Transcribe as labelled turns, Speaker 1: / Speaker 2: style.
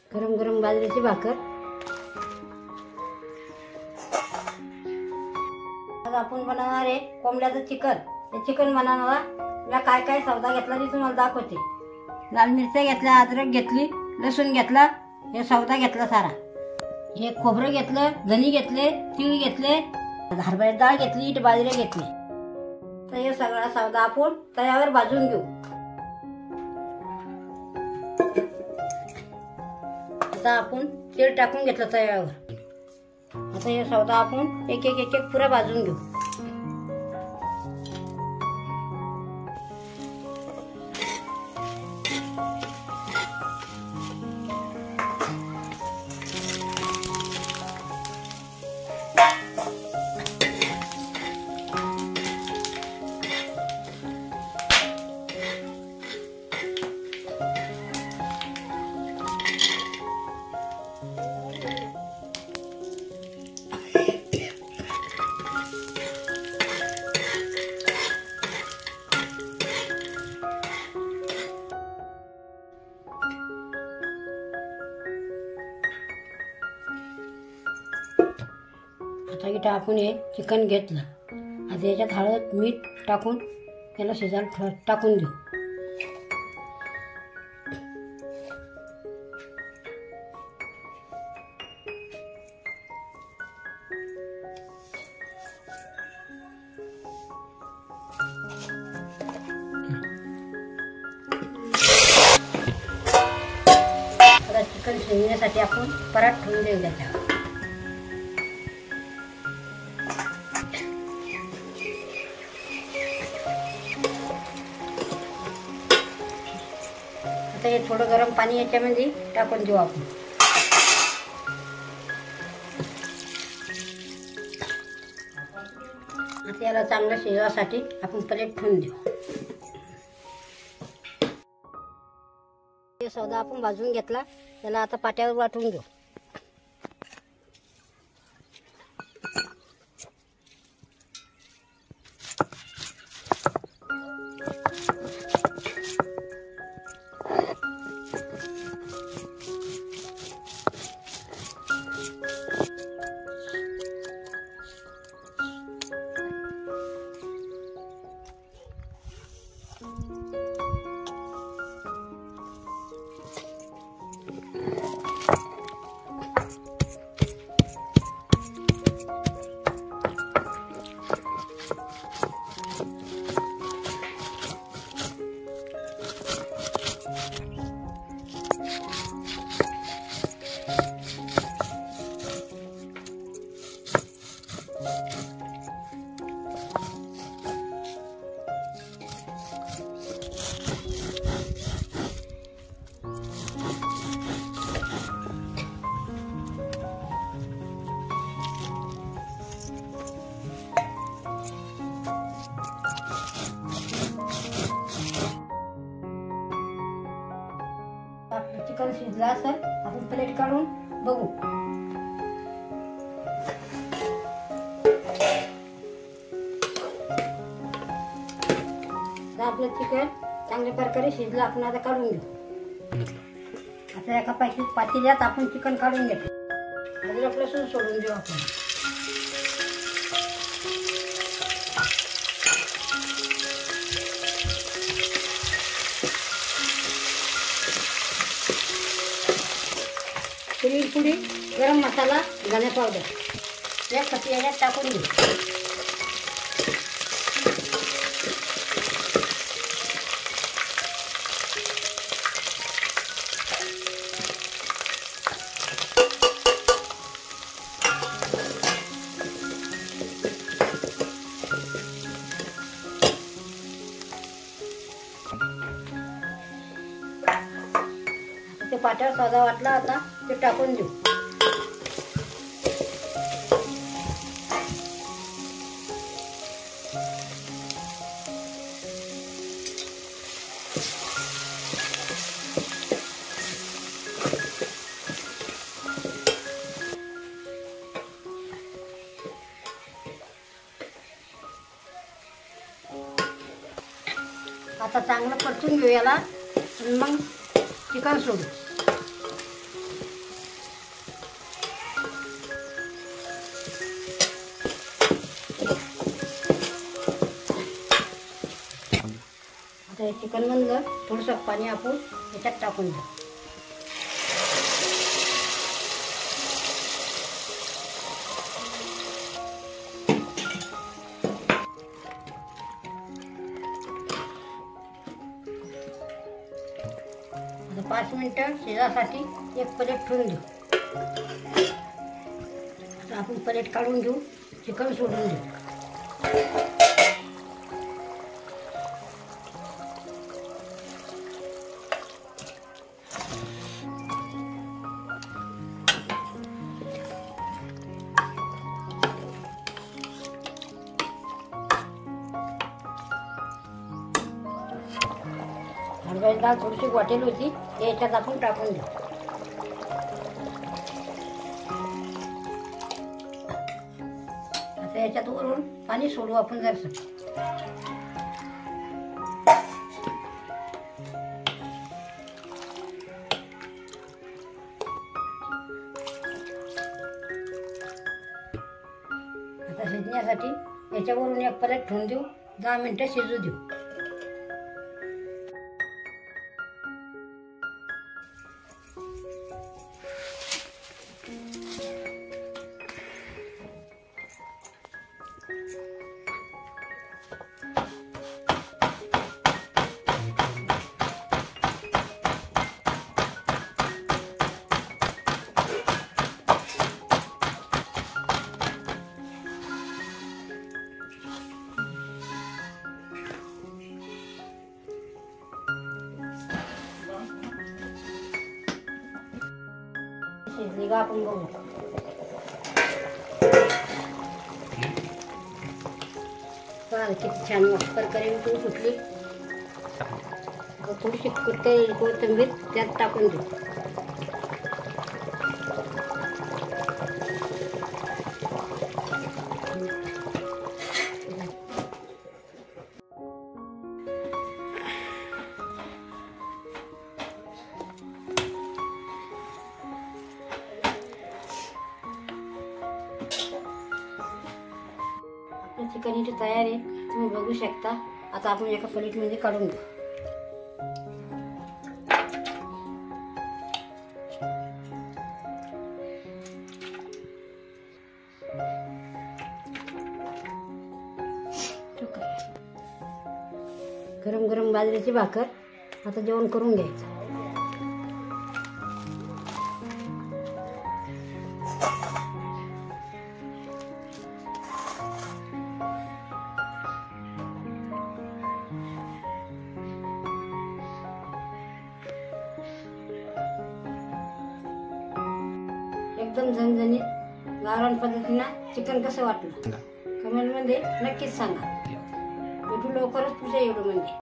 Speaker 1: गरम गरम बाजरीची भाकर। आज आपण बनवणार आहे कोंबड्याचं चिकन। हे चिकन बनवण्याला काय काय सौदा घेतला ते तुम्हाला दाखवते। लाल मिरच्या घेतल्या, अद्रक घेतली, लसूण घेतला, हे सौदा घेतला सारा। हे खोबरं घेतलं, धनी घेतले, तीळ घेतले, हरभऱ्याची डाळ घेतली, बाजरी घेतली। तर हे सगळा सौदा आपण तव्यावर भाजून घेऊ। आता आपण तेल टाकून घेतलं तव्यावर। आता हे सौदा आपण एक एक पुरा भाजून घेऊ। आता इथं आपण हे चिकन घेतलं। आता याच्यात हळद मीठ टाकून याला शिजायला टाकून देऊ। आता चिकन शिजण्यासाठी आपण परात ठेवून देऊ त्याच्यावर। आता हे थोडं गरम पाणी याच्यामध्ये टाकून देऊ आपण। आता याला चांगलं शिजवासाठी आपण प्लेट ठेवून देऊ। हे सौदा आपण भाजून घेतला, त्याला आता पाट्यावर वाटून घेऊ। चिकन शिजला असेल, आपण प्लेट काढून बघू। आपलं चिकन चांगल्या प्रकारे शिजलं, आपण आता काढून घेऊ। आता एका पातेल्यात आपण चिकन काढून घेतो। अद्रक लसूण सोडून देऊ आपण। पुडी गरम मसाला, धने पावडर एक पत्ती याच्यात टाकून घेऊ। ते पाट्यावर सौदा वाटला, आता ते टाकून देऊ। आता चांगलं परतून घेऊ याला, मग चिकन सोडू। आता हे चिकन मधलं थोडंसं पाणी आपण याच्यात टाकून देऊ. आता 5 मिनिटं शिजासाठी एक प्लेट ठेवून देऊ. आता आपण प्लेट काढून घेऊ, चिकन सोडून देऊ. हरभऱ्याची डाळ थोडीशी वाटेल होती, ते याच्यात आपण टाकून देऊ. आता याच्यात वरून पाणी सोडू आपण जरासं. आता शिजण्यासाठी याच्यावरून एक प्लेट ठेवून देऊ, 10 मिनिटं शिजू देऊ. शिजली का आपण बघू. किती छान करकरी उठून फुटली. थोडीशी कोथिंबीर त्यात टाकून देऊ. चिकनची तयारी तुम्ही बघू शकता. आता आपण एका प्लेटमध्ये काढून घेऊ. गरम गरम बाजरीची भाकर. आता जेवण करून घ्यायचं. एकदम झणझणीत गावरान पद्धतीनं चिकन कसं वाटलं कमेंटमध्ये नक्कीच सांगा. भेटू लवकरच पुढच्या व्हिडिओमध्ये.